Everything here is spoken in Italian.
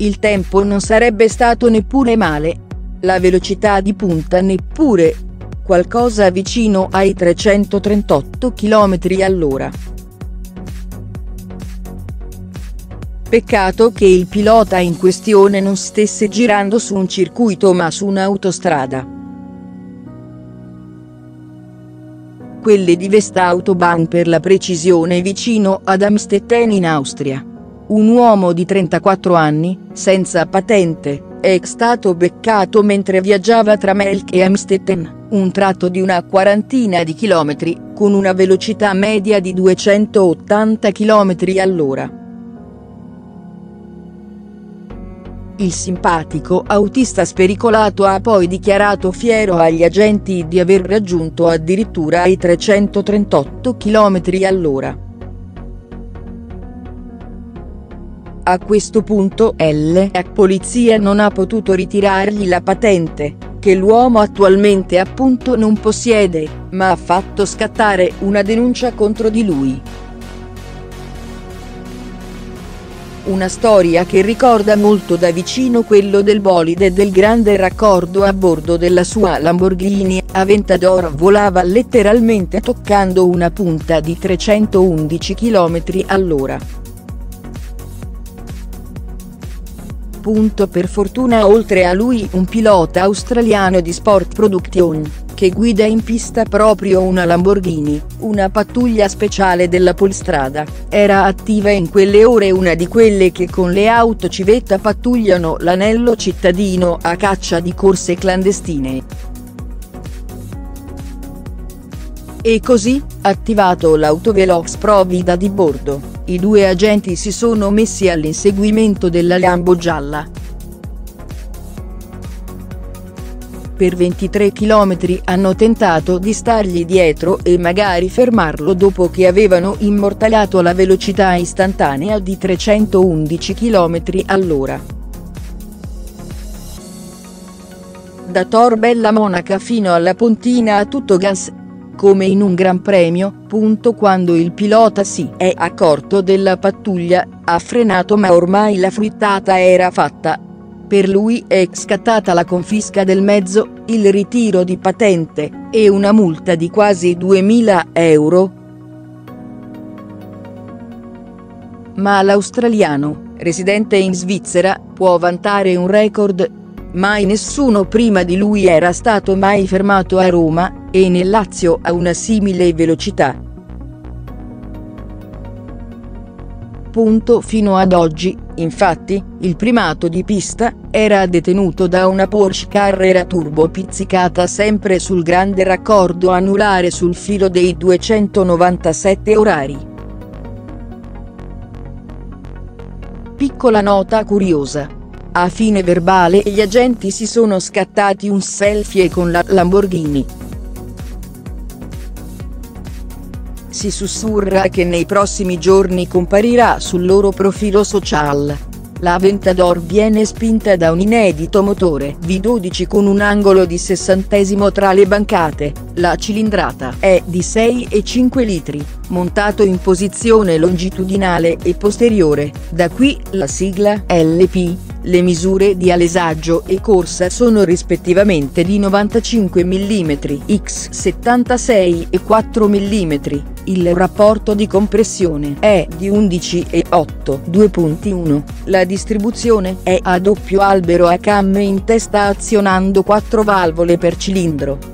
Il tempo non sarebbe stato neppure male. La velocità di punta neppure. Qualcosa vicino ai 338 km/h. Peccato che il pilota in questione non stesse girando su un circuito ma su un'autostrada. Quelle di Westautobahn per la precisione, vicino ad Amstetten in Austria. Un uomo di 34 anni, senza patente, è stato beccato mentre viaggiava tra Melk e Amstetten, un tratto di una quarantina di chilometri, con una velocità media di 280 km/h. Il simpatico autista spericolato ha poi dichiarato fiero agli agenti di aver raggiunto addirittura i 338 km/h. A questo punto la polizia non ha potuto ritirargli la patente, che l'uomo attualmente appunto non possiede, ma ha fatto scattare una denuncia contro di lui. Una storia che ricorda molto da vicino quello del bolide del grande raccordo a bordo della sua Lamborghini Aventador. Volava letteralmente toccando una punta di 311 km/h. Per fortuna oltre a lui un pilota australiano di Sport Production, che guida in pista proprio una Lamborghini, una pattuglia speciale della Polstrada, era attiva in quelle ore, una di quelle che con le auto civetta pattugliano l'anello cittadino a caccia di corse clandestine. E così, attivato l'autovelox provvida di bordo, i due agenti si sono messi all'inseguimento della Lambo gialla. Per 23 km hanno tentato di stargli dietro e magari fermarlo dopo che avevano immortalato la velocità istantanea di 311 km/h. Da Tor Bella Monaca fino alla Pontina a tutto gas. Come in un gran premio, quando il pilota si è accorto della pattuglia, ha frenato ma ormai la frittata era fatta. Per lui è scattata la confisca del mezzo, il ritiro di patente, e una multa di quasi 2000 euro. Ma l'australiano, residente in Svizzera, può vantare un record. Mai nessuno prima di lui era stato mai fermato a Roma, e nel Lazio a una simile velocità. Fino ad oggi, infatti, il primato di pista era detenuto da una Porsche Carrera Turbo pizzicata sempre sul grande raccordo anulare sul filo dei 297 orari. Piccola nota curiosa. A fine verbale gli agenti si sono scattati un selfie con la Lamborghini. Si sussurra che nei prossimi giorni comparirà sul loro profilo social. La Aventador viene spinta da un inedito motore V12 con un angolo di 60° tra le bancate, la cilindrata è di 6,5 litri, montato in posizione longitudinale e posteriore, da qui la sigla LP. Le misure di alesaggio e corsa sono rispettivamente di 95 mm x 76 e 4 mm, il rapporto di compressione è di 11:8 2.1, la distribuzione è a doppio albero a camme in testa azionando 4 valvole per cilindro.